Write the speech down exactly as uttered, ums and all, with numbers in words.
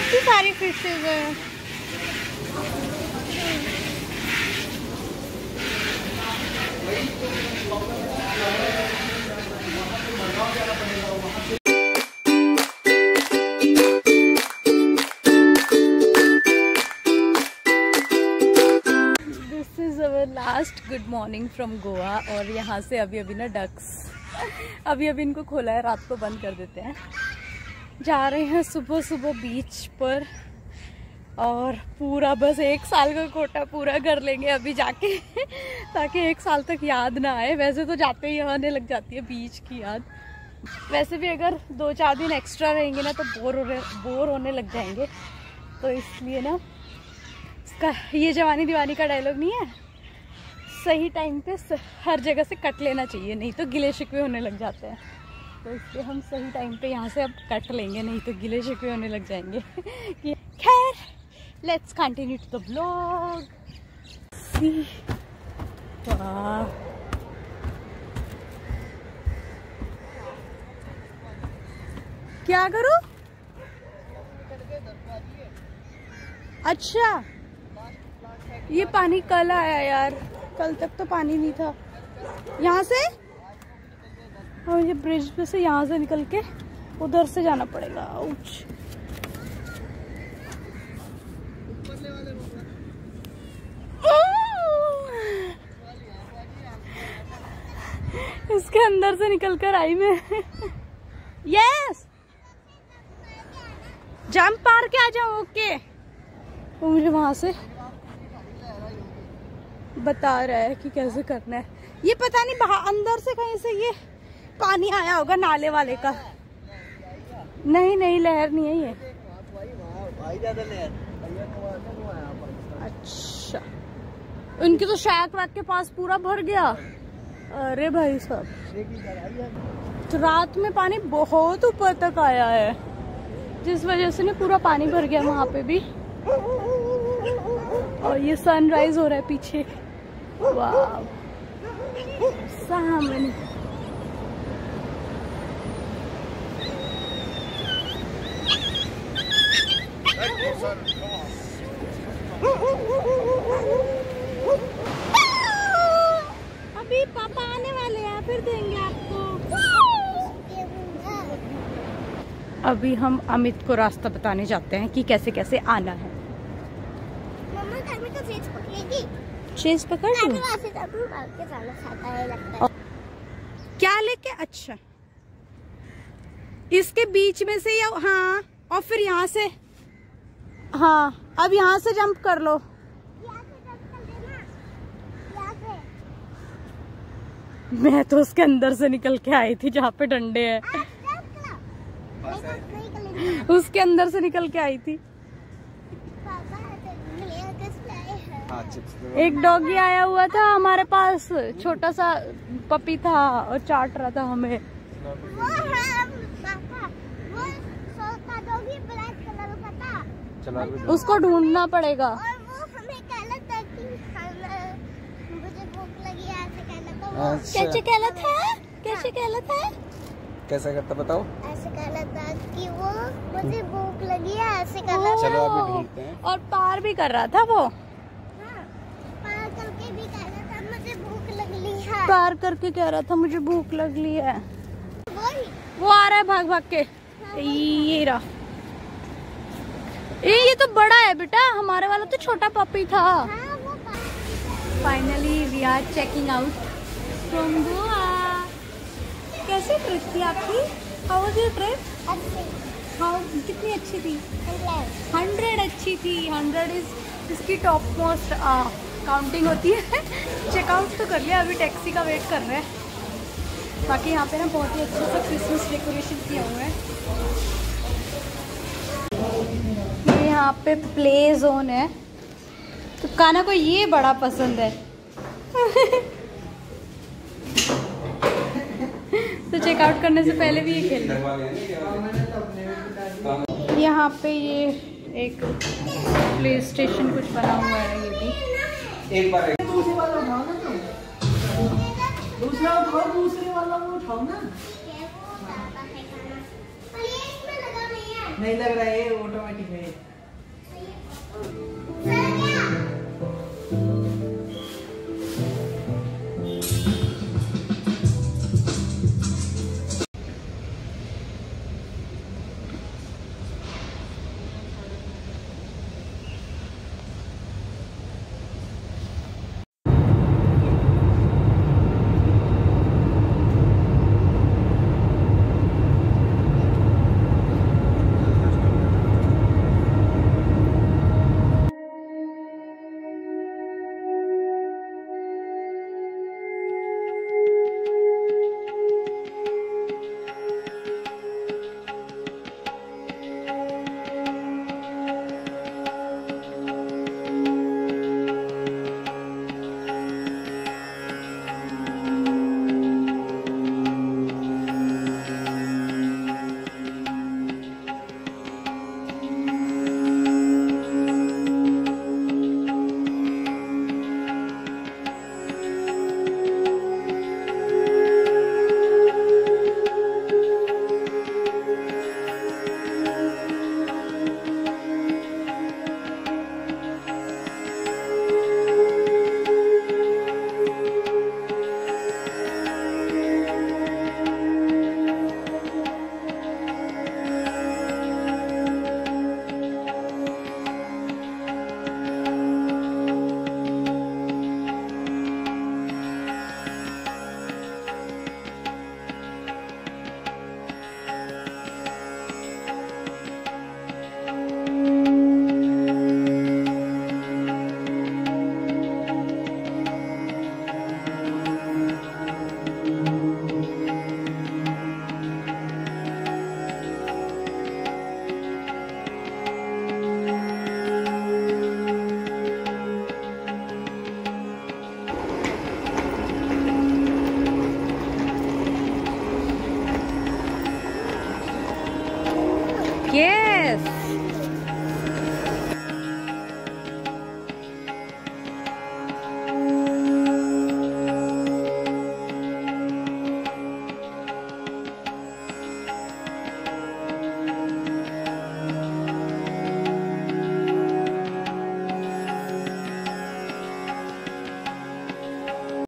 कितनी सारी फिशेज है। This is our last good morning from Goa. और यहाँ से अभी अभी ना डक्स अभी अभी इनको खोला है, रात को बंद कर देते हैं। जा रहे हैं सुबह सुबह बीच पर और पूरा बस एक साल का कोटा पूरा कर लेंगे अभी जाके ताकि एक साल तक याद ना आए। वैसे तो जाते ही आने लग जाती है बीच की याद। वैसे भी अगर दो चार दिन एक्स्ट्रा रहेंगे ना तो बोर हो बोर होने लग जाएंगे। तो इसलिए ना इसका ये जवानी दीवानी का डायलॉग नहीं है, सही टाइम पे हर जगह से कट लेना चाहिए, नहीं तो गिले शिकवे होने लग जाते हैं। तो इसलिए हम सही टाइम पे यहाँ से अब कट लेंगे, नहीं तो गिले शिकवे होने लग जाएंगे। खैर, let's continue to the vlog. क्या करूं? अच्छा, ये पानी कल आया यार, कल तक तो पानी नहीं था। यहाँ से और ये ब्रिज पे से यहाँ से निकल के उधर से जाना पड़ेगा। आउच। इसके अंदर से निकल कर आई मैं। यस, जंप मार के आ जाओ। ओके, वो मुझे वहां से बता रहा है कि कैसे करना है। ये पता नहीं बाहर अंदर से कहीं से ये पानी आया होगा नाले वाले का। नहीं नहीं, लहर नहीं है ये। अच्छा, उनकी तो शायद रात के पास पूरा भर गया। अरे भाई साहब, तो रात में पानी बहुत ऊपर तक आया है, जिस वजह से ना पूरा पानी भर गया वहां पे भी। और ये सनराइज हो रहा है पीछे। वाह, सामने अभी पापा आने वाले हैं, फिर देंगे आपको। अभी हम अमित को रास्ता बताने जाते हैं कि कैसे कैसे आना है। मम्मा घर में तो चीज पकड़ेगी। चीज पकड़ लूं? क्या लेके? अच्छा, इसके बीच में से या हाँ, और फिर यहाँ से। हाँ, अब यहाँ से जंप कर लो। मैं तो उसके अंदर से निकल के आई थी जहाँ पे डंडे हैं। उसके अंदर से निकल के आई थी। एक डॉगी आया हुआ था हमारे पास, छोटा सा पपी था और चाट रहा था हमें। वो हाँ, पापा, वो छोटा डॉगी ब्लैक कलर का था। उसको ढूंढना पड़ेगा। और वो हमें कहना था कि मुझे भूख लगी है, ऐसे कहना था। कैसे कहना था? कैसे कहना था? कैसा करता बताओ? ऐसे कहना था कि वो मुझे भूख लगी है, ऐसे कहना था। चलो अभी ढूंढते हैं। और पार भी कर रहा था वो। हाँ, पार करके भी कहना था मुझे भूख लगी है। पार करके कह रहा था मुझे भूख लगी है। वही वो आ रहा है भाग भाग के। ये रहा। ए, ये तो बड़ा है बेटा, हमारे वाला तो छोटा पपी था। हाँ, वो finally we are checking out from Goa. कैसी ट्रिप थी आपकी? How was your trip? How, कितनी अच्छी थी? हंड्रेड अच्छी थी। हंड्रेड इज इसकी टॉप मोस्ट काउंटिंग होती है। चेकआउट तो कर लिया, अभी टैक्सी का वेट कर रहे हैं। बाकी यहाँ पे ना बहुत ही अच्छे से क्रिसमस डेकोरेशन किया हुआ है। ये यहाँ पे प्ले जोन है, तो काना को ये बड़ा पसंद है। तो चेकआउट करने से पहले भी ये खेल। यहाँ पे ये एक प्ले स्टेशन कुछ बना हुआ है। ये भी एक बार दूसरे वाला उठाओ ना, तुम दूसरा उठाओ, दूसरे वाला वो उठाओ ना। नहीं लग रहा है, ये ऑटोमेटिक है।